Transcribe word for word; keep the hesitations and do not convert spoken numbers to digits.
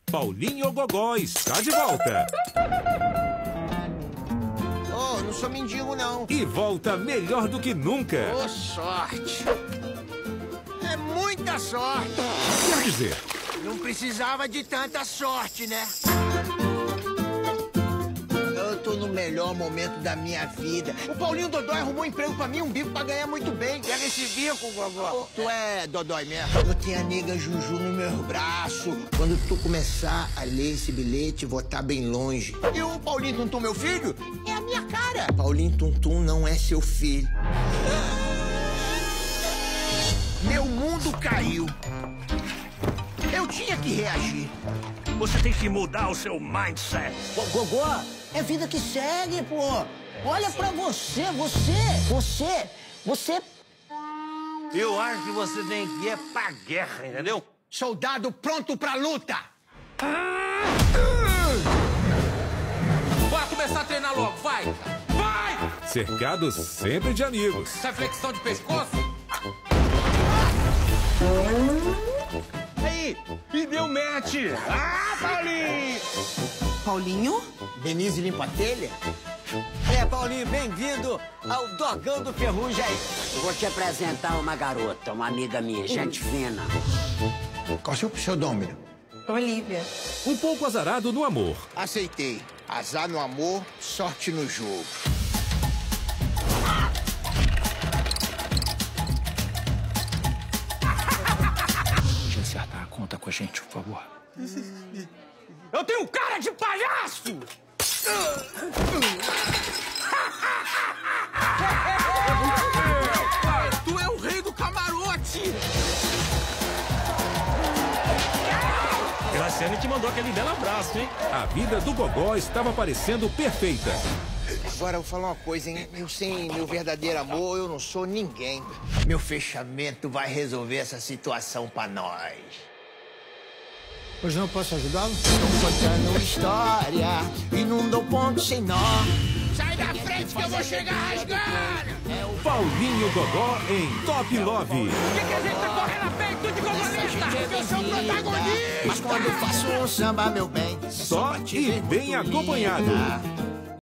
Paulinho Gogó está de volta. Oh, não sou mendigo, não. E volta melhor do que nunca. Oh, sorte. É muita sorte. Quer dizer, não precisava de tanta sorte, né? Eu tô no melhor momento da minha vida. O Paulinho Dodói arrumou um emprego pra mim, um bico pra ganhar muito bem. Pega esse bico, vovó. Tu é Dodói mesmo? Eu tenho a nega Juju no meu braço. Quando tu começar a ler esse bilhete, vou estar bem longe. E o Paulinho Tuntum, meu filho, é a minha cara. Paulinho Tuntum não é seu filho. Meu mundo caiu. Eu tinha que reagir. Você tem que mudar o seu mindset. Gogó, é vida que segue, pô. Olha pra você, você, você, você... Eu acho que você tem que ir pra guerra, entendeu? Soldado pronto pra luta. Bora começar a treinar logo, vai! Vai! cercados sempre de amigos. Essa flexão de pescoço? Aí, e deu match! Ah, Paulinho! Paulinho? Denise limpa a telha? É, Paulinho, bem-vindo ao Dogão do Ferrugem. Eu vou te apresentar uma garota, uma amiga minha, gente fina. Qual é o seu pseudônimo? Olivia. Um pouco azarado no amor. Aceitei. Azar no amor, sorte no jogo. Deixa eu acertar a conta com a gente, por favor. Eu tenho cara de palhaço! Tu é o rei do camarote! Graciane te mandou aquele belo abraço, hein? A vida do Gogó estava parecendo perfeita. Agora eu vou falar uma coisa, hein? Eu sem meu verdadeiro amor, eu não sou ninguém. Meu fechamento vai resolver essa situação pra nós. Pois não, posso ajudá-lo? Tô contando história e não dou ponto sem nó. Sai da frente que eu vou chegar rasgando! Paulinho Gogó em Top Love. Por que, que a gente tá correndo a peito de gogolista? Porque eu sou protagonista! Mas quando eu faço um samba, meu bem, Só e bem acompanhado.